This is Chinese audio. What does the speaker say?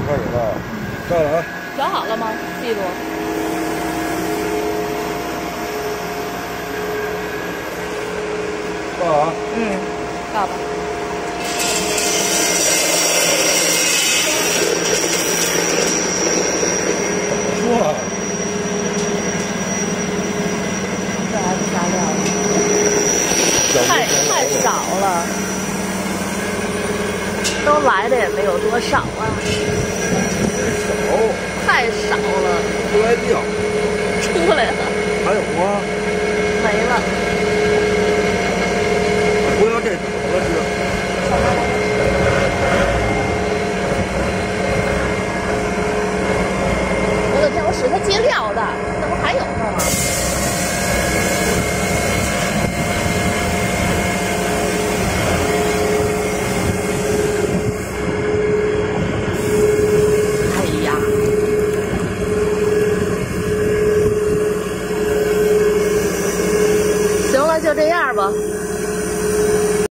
开始了，到了啊！ 调好了吗？力度？ 到了啊！ 到吧。 哇！ 这还不加料了，太少了，都来的也没有多少啊。太少了， 出来掉， 出来了， 还有吗？ 没了。 不要这走了是。 我的天，我使它接料的，那不还有呢吗？哎呀！行了，就这样吧。